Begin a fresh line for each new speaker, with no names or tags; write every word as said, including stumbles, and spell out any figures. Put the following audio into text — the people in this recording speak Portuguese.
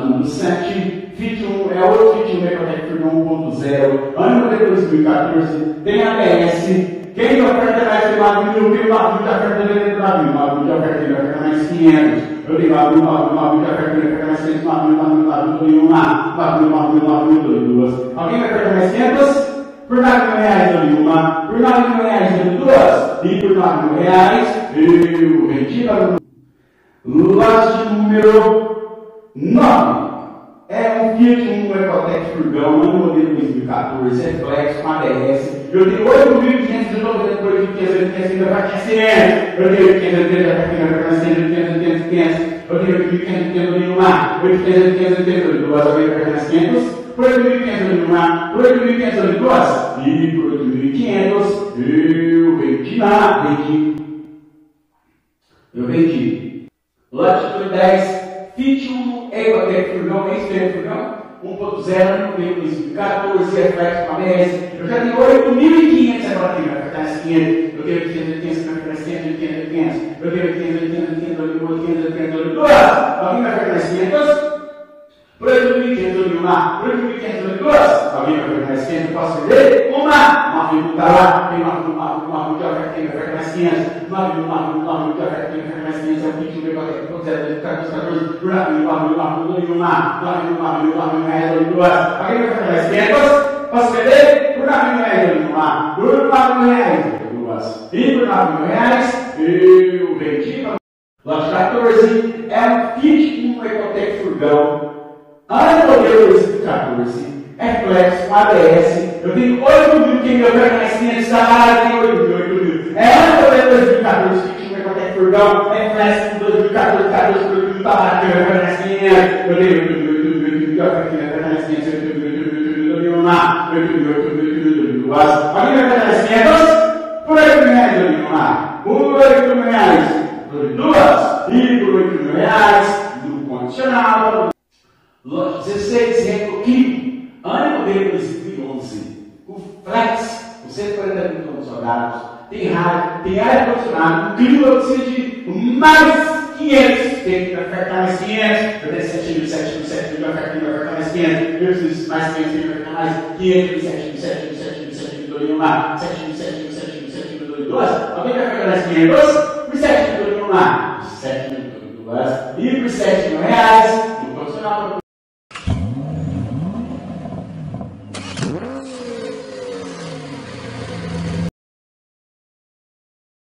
número sete, Fit um é outro Fit um Ecotec Furgão um ponto zero, ano modelo dois mil e quatorze, tem A B S. Quem oferta mais tem Magno, eu tenho Magno de oferta dentro do Magno, Magno de oferta de oferta mais quinhentos, eu tenho Magno, Magno, Magno de oferta de oferta mais quinhentos, Magno, Magno, Magno, dou uma, Magno, Magno, Magno, dou duas. Alguém vai ofertar mais quinhentos? Por nove mil reais eu dou uma, por nove mil reais eu dou duas, e por nove mil reais eu vendi para o lote número nove. É um Fiat um Ecotec Furgão, ano modelo dois mil e quatorze, é flex com A B S. Eu tenho oito mil e quinhentos, eu estou vendendo por oito mil e quinhentos, oito mil e quinhentos, ainda vai quinhentos. Eu tenho oito mil e quinhentos, oito mil e quinhentos, oito mil e quinhentos, oito mil e quinhentos. Eu tenho oito mil e quinhentos, oito mil e quinhentos, oito mil e quinhentos, oito mil e quinhentos, oito mil e quinhentos, duas, alguém vai mais quinhentos. Por oito mil e quinhentos, oito mil e quinhentos, oito mil e duas. E por oito mil e quinhentos, eu vendi lá, vendi. Eu vendi. Lote número dez. Fit um Ecotec Furgão, ex-Fiat Furgão, um ponto zero, no meio dois mil e quatorze, reflexo com A B S. Eu já tenho oito mil e quinhentos agora aqui, vai ficar nas quinhentos. Eu tenho quinhentos, quinhentos, quinhentos, quinhentos, quinhentos. Eu tenho quinhentos, quinhentos, quinhentos, quinhentos, quinhentos, duas. Alguém vai ficar nas quinhentos? Por oito mil e quinhentos, eu uma. Por oito mil e quinhentos, duas. Alguém vai ficar nas quinhentos? Eu posso vender? Uma. Uma vírgula está lá. Tem uma vírgula, uma vírgula de oferta, tem vai ficar nas quinhentos. Uma vírgula, uma vírgula, uma vírgula de oferta, tem vai ficar nas quinhentos. É o Fit um Ecotec Furgão zero, dois mil e quatorze, por nove mil, nove mil, nove mil, nove mil, nove mil, nove mil, nove mil reais, eu duas. Alguém vai ficar mais quinhentos? Posso vender? Por nove mil reais, eu uma. Por nove mil reais, eu duas. E por nove mil reais, eu vendi. Lote quatorze é um Fit um Ecotec Furgão. Ano modelo dois mil e quatorze. É flex com A B S. Eu tenho oito mil, quem eu quero mais quinhentos, salário, tem oito mil, oito mil. É ano modelo dois mil e quatorze, Fit um Ecotec Furgão. É flex com dois mil e quatorze, quatorze, oito mil, salário, tem oito mil, mais quinhentos. Eu tenho oito mil, oito mil, oito mil, oito mil, mais quinhentos, oito mil, oito mil, oito mil, uma, oito mil, oito mil, oito mil, oito mil, duas. Alguém vai pegar mais quinhentos? Por oito mil reais, eu tenho uma. Por oito mil reais, eu tenho duas. E por oito mil reais, no condicional. Lote dezesseis, Recoclip, ano modelo dois mil e onze. O Flex, com cento e quarenta mil quilômetros rodados, tem rádio, tem ar-condicionado, um clima precisa de mais quinhentos. Tem que ofertar mais quinhentos. Eu tenho sete mil, sete mil, sete mil, oferta, tem que ofertar mais quinhentos. Eu preciso mais quinhentos, tem que ofertar mais quinhentos, sete mil, sete mil, sete mil, sete mil, sete mil, sete mil, sete mil, sete mil, sete mil, sete mil, duas. Alguém vai ofertar mais quinhentos?